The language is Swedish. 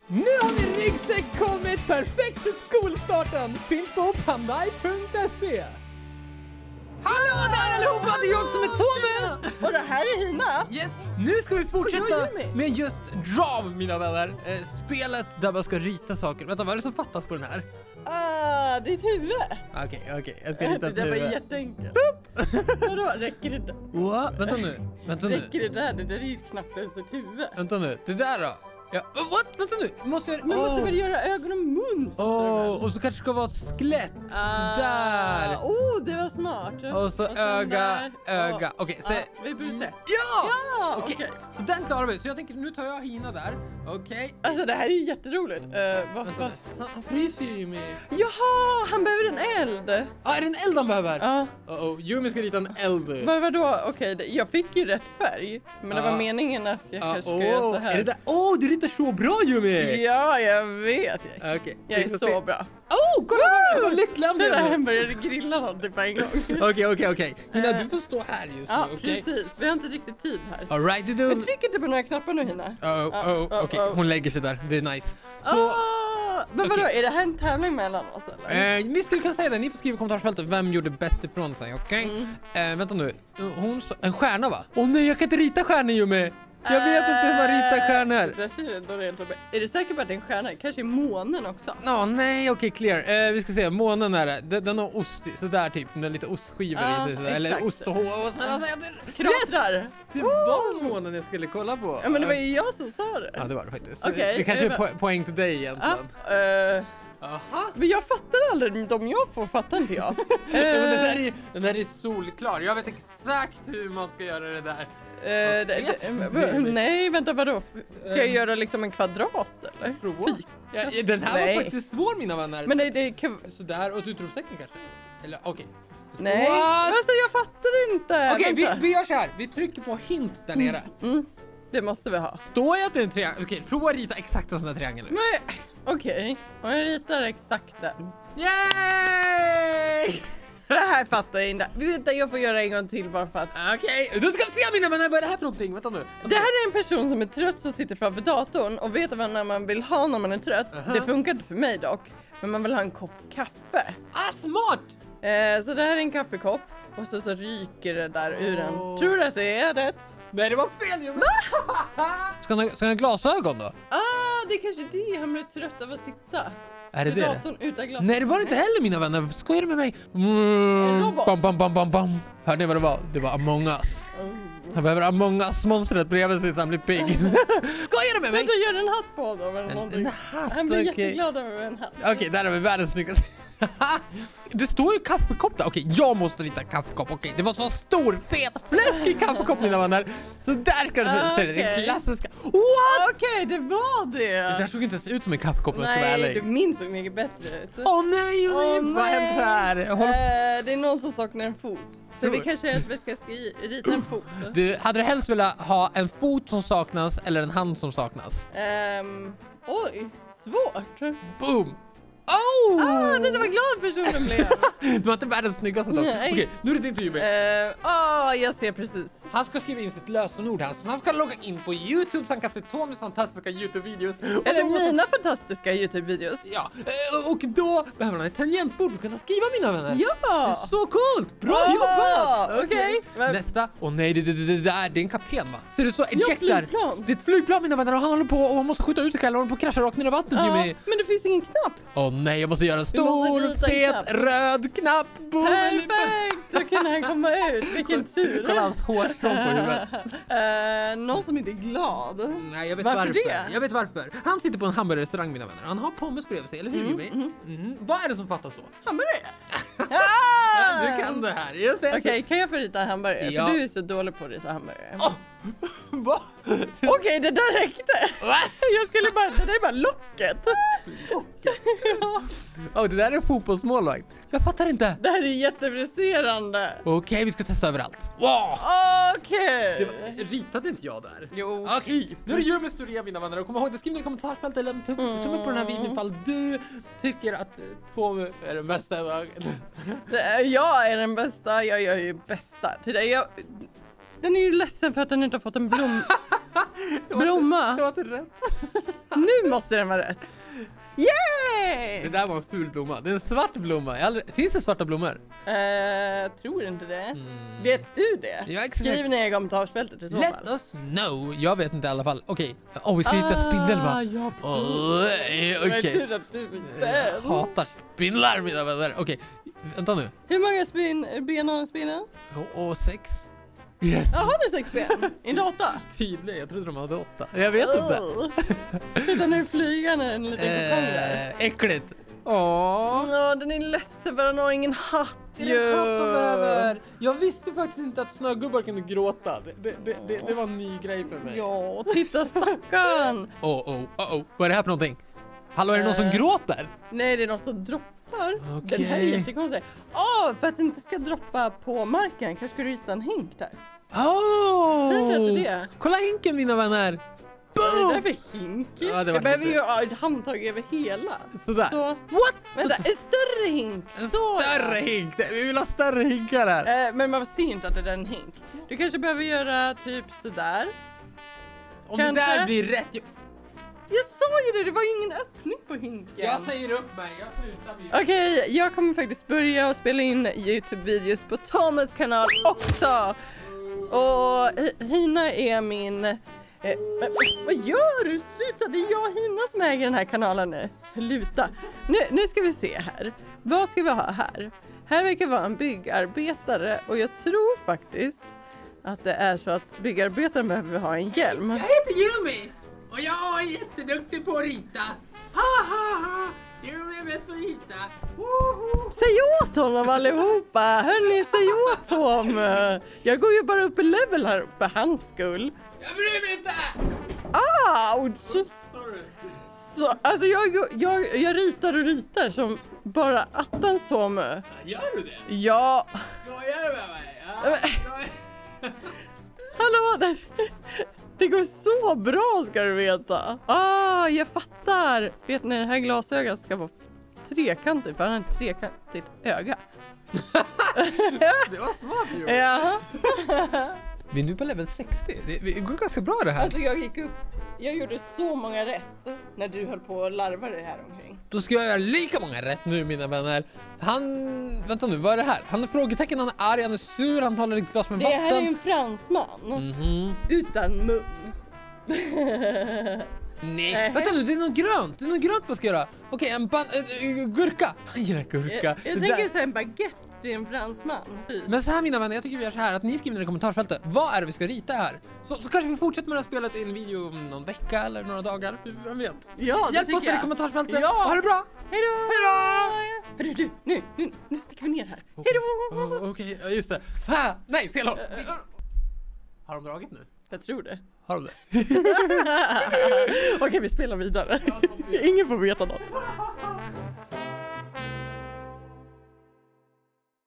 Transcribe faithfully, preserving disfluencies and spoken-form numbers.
Nu har min ryggsäck kommit perfekt till skolstarten. Finns på pandai punkt se. Hallå där allihopa, det är jag som är Tommy. Och det här är Hina. Yes, nu ska vi fortsätta med just Draw, mina vänner. Eh, spelet där man ska rita saker. Vänta, vad är det som fattas på den här? Ah, ditt huvud. Okej, okay, okej, okay. jag ska rita ett det huvud. Det var jätteenkelt. Vadå, räcker det där? What? Vänta nu, vänta nu. Räcker det där? Det där är ju knappt ens ett huvud. Vänta nu, det där då? Ja, what? Vänta nu, måste jag... Men oh. måste väl göra ögon och mun? Åh, oh, och så kanske ska vara ett skelett. Ah, där. Oh, det var smart. Och så, och så öga, öga. Oh. Okej, okay, ah, vi borde se. Ja! Ja, okej. Okay. Okay. Så den klarar vi. Så jag tänker, nu tar jag Hina där. Okej. Okay. Alltså, det här är jätteroligt. Uh, vad, vad? Han, han fryser ju med. Jaha, han behöver en eld. Ja, ah, är det en eld han behöver? Ja. Uh. Uh oh, Yumi ska rita en eld. Vad vadå? Okej, okay, jag fick ju rätt färg. Men det uh. var meningen att jag uh, kanske ska oh. göra så här. Är det där? Åh, oh, du ritar så bra, Yumi! Ja, jag vet. Jag, okay. jag är så se. bra. Åh, oh, kolla vad, vad lycklig han blev. Det där började grilla någonting på en gång. Okej, okej, okej. Hina, du får stå här just ja, nu, okej? Okay? Precis. Vi har inte riktigt tid här. All right, du... Men tryck inte på några knappar nu, Hina. Oh, oh, oh, okej. Okay. Hon lägger sig där. Det är nice. Så... Oh, men vadå, okay. Är det här en tävling mellan oss, eller? Eh, visst, du kan säga det. Ni får skriva i kommentarsfältet vem gjorde bäst ifrån sig, okej? Okay? Mm. Eh, vänta nu. Hon stå... En stjärna, va? Åh oh, nej, jag kan inte rita stjärnor, Yumi. Jag vet inte hur man ritar stjärnor. Är, är du säker på att det är en stjärna? Kanske är månen också? Nå, nej, okej, okay, clear. Eh, vi ska se, månen är det. Den, den har ost, sådär typ, med lite ostskivor ah, i sig. Sådär. Eller ost och hår. Och sådär. Kratrar! Yes! Det var månen jag skulle kolla på. Ja, men det var ju jag som sa det. Ja, det var det faktiskt. Okay, det kanske är po- poäng till dig egentligen. Ah, uh... Aha. Men jag fattar aldrig, de jag får fattar inte jag. ja, men den, där är, den där är solklar. Jag vet exakt hur man ska göra det där. Uh, det, det, nej, vänta, vadå? Ska jag göra liksom en kvadrat eller? Ja, den här nej. var faktiskt svår, mina vänner. Men det, det kan... Sådär, och utropstecken kanske? Eller okej. Okay. Nej, alltså jag fattar inte. Okej, okay, vi, vi gör så här. Vi trycker på hint där nere. Mm. Mm. Det måste vi ha. Står jag att det är en triangel? Okej, okay, prova att rita exakt en sån här triangel nu. Okej, okay. Och jag ritar exakt den. Yay! Det här fattar jag inte. Vänta, jag får göra en gång till bara för att... Okej, okay. Då ska vi se, mina vänner, vad är det här för någonting? Vänta nu. Vänta. Det här är en person som är trött som sitter framför datorn och vet vad när man vill ha när man är trött. Uh-huh. Det funkar inte för mig dock. Men man vill ha en kopp kaffe. Ah, smart! Eh, så det här är en kaffekopp. Och så, så ryker det där oh. ur den. Tror du att det är rätt? Nej, det var fel! Ska han, ska han ha glasögon då? Ah, det är kanske det. Han blir trött av att sitta. Är det det? Utan nej, det var det inte heller, mina vänner. Skojar du med mig? Mm. En robot. Bam, bam, bam, bam, bam. Hörde ni vad det var? Det var Among Us. Oh. Han behöver Among Us-monstret bredvid sig så han blir pigg. Skojar du med mig? Vänta, gör en hatt på honom eller någonting. En, en hatt, han blir okay. jätteglad över en hatt. Okej, okay, där har vi världens snyggaste. Det står ju kaffekopp där. Okej, okay, jag måste rita kaffekopp. Okej, okay, det var så stor, fet, fläskig kaffekopp, mina vänner. Så där ska det se ut. Det är klassiska. What? Okej, okay, det var det. Det där såg inte ens ut som en kaffekopp. Nej, du minns så mycket bättre ut. Åh oh, nej, oh, nej. Vad hänt här? Håll... Uh, det är någon som saknar en fot. Så tror vi kanske att vi ska skri- rita en fot. Du, hade du helst velat ha en fot som saknas eller en hand som saknas? Um, oj, svårt. Boom! Oh! Ah, det var glad personen blev. Du var inte världens snyggaste dock. Okej, okay, nu är det din tur, Yumi. Ja, uh, oh, jag ser precis. Han ska skriva in sitt lösenord här. Så han ska logga in på YouTube så han kan se Tommys fantastiska YouTube-videos. Eller mina måste... fantastiska YouTube-videos. Ja, och då behöver han ett tangentbord för att kunna skriva, mina vänner. Ja! Det är så coolt! Bra oh, jobbat! Okej. Okay. Nästa. Åh oh, nej, det, det, det, det där det är en kapten, va? Ser du så? Ejectar. Ja, flygplan. Det är ett flygplan, mina vänner. Och han håller på och han måste skjuta ut sig själv och håller på att krascha rakt ner i vattnet, ja, Jimmy. Men det finns ingen knapp. Åh oh, nej, jag måste göra en stor, fet, knapp. röd knapp. Boom. Perfekt! Då kan han komma ut. Vilken tur. Kolla hans hårstrån på huvudet. Uh, någon som inte är glad. Nej, jag vet varför. varför det? Jag vet varför. Han sitter på en hamburgerrestaurang, mina vänner. Han har pommes bredvid sig, eller hur, Jimmy? Mm, mm. mm. Vad är det som fattas då? Hamburgare. Ja, du kan det här. Just det. Okej, okay, kan jag få rita hamburgare? Ja. För du är så dålig på att rita hamburgare. Oh. Va? Okej, okay, det där räckte. Jag skulle bara, det där är bara locket. Locket? Ja. Oh, det där är fotbollsmålvakt. Jag fattar inte. Det här är jättefrustrerande. Okej, okay, vi ska testa överallt. Wow. Okej. Okay. Ritade inte jag där? Jo. Okej, okay. Nu är det ju med historia, mina vänner. Och kom ihåg, skriv i kommentarsfältet eller en tumme mm. upp på den här videon ifall du tycker att Tommy är den bästa. Jag är den bästa. Jag gör ju bästa. Till dig, jag... Den är ju ledsen för att den inte har fått en blom... blomma. Det var inte rätt. Nu måste den vara rätt. Yay! Det där var en ful blomma. Det är en svart blomma. Jag aldrig... Finns det svarta blommor? Uh, tror inte det. Mm. Vet du det? Ja, exakt. Skriv ner i kommentarsfältet i så Let fall. us know. Jag vet inte i alla fall. Okej. Okay. Oh, vi ska hitta spindel va? Ja, Oh, Okej. okej. Tur att du inte. Jag hatar spindlar mina vänner. Okej. Okay. Vänta nu. Hur många spin ben har en spindel? Och, och sex. Yes. Ja, har du sex ben? I data? Tydligen. Jag trodde de hade åtta. Jag vet inte. Titta nu flyger när en liten kokong där. Eh, äckligt. Åh. Ja, den är ledsen för den har ingen hatt Det är en katt de behöver. Jag visste faktiskt inte att snögubbar kunde gråta. Det, det, det, det, det var en ny grej för mig. Ja, titta stackarn. Oh, oh, oh, oh. Vad är det här för någonting? Hallå, är det någon som Eh. gråter? Nej, det är något som droppar. Okej. Den här är jättekonstig. Ja, för att det inte ska droppa på marken kanske ska du rita en hink där. Oh! Hur heter det? Kolla hinken mina vänner. Det är Boom! därför hink. Ja, det var Jag behöver lite- ju ha ett handtag över hela. Sådär. Så, What? vänta, en större hink. En Så. större hink. Vi vill ha större hinkar här. Eh, men man ser inte att det är en hink. Du kanske behöver göra typ sådär. Om kanske. det där blir rätt. Jag, Jag sa ju det, det var ingen öppning på hinken. jag säger upp mig. Jag slutar bli. Okej, jag kommer faktiskt börja och spela in YouTube-videos på Thomas kanal också. Och H- Hina är min... Eh, men, vad gör du? Sluta, det är jag och Hina som äger den här kanalen nu. Sluta. Nu, nu ska vi se här. Vad ska vi ha här? Här verkar vara en byggarbetare och jag tror faktiskt att det är så att byggarbetaren behöver ha en hjälm. Jag heter Jimmy. Och jag är jätteduktig på att rita. Ha ha ha. Jimmy är bäst på att rita. Woho! Säg åt honom allihopa! Hörni, säg åt honom! Jag går ju bara upp i level här för hans skull. Jag bryr mig inte. Ouch! Sorry. Så, alltså jag, jag, jag ritar och ritar som bara attans Tommy. Gör du det? Ja, Skojar du med mig? Ja. Men- skojar. hallå där! Det går så bra ska du veta. Ah, jag fattar! Vet ni, det här glasögat ska vara trekantigt för han har ett trekantigt öga. Det var smart ju. Ja. Vi är nu på level sextio. Det, det går ganska bra det här. Alltså jag gick upp, jag gjorde så många rätt när du höll på att larva dig här omkring. Då ska jag göra lika många rätt nu mina vänner. Han... Vänta nu, vad är det här? Han är frågetecken, han är arg, han är sur, han håller ett glas med Det vatten. här är en fransman Mhm. utan mun. Nej, Nej. vänta nu, det är något grönt. Det är något grönt man ska göra. Okej, en ban... Äh, gurka. Han gillar gurka. Jag, jag Det tänker där- säga en baguette till en fransman. Men så här mina vänner, jag tycker vi gör så här att ni skriver ner i kommentarsfältet. Vad är det vi ska rita här? Så, så kanske vi fortsätter med det här spelet i en video om någon vecka eller några dagar. Vem vet? Ja, det Hjälp oss tycker med det i jag. kommentarsfältet. Ja. Ha det bra. Hej då! Hej då! Hörru du, nu, nu, nu sticker vi ner här. Hej då! Oh, Okej, ja, just det. Ah, nej, fel håll. Har de dragit nu? Jag tror det. Har de det? Okej, vi spelar vidare. Ingen får veta något.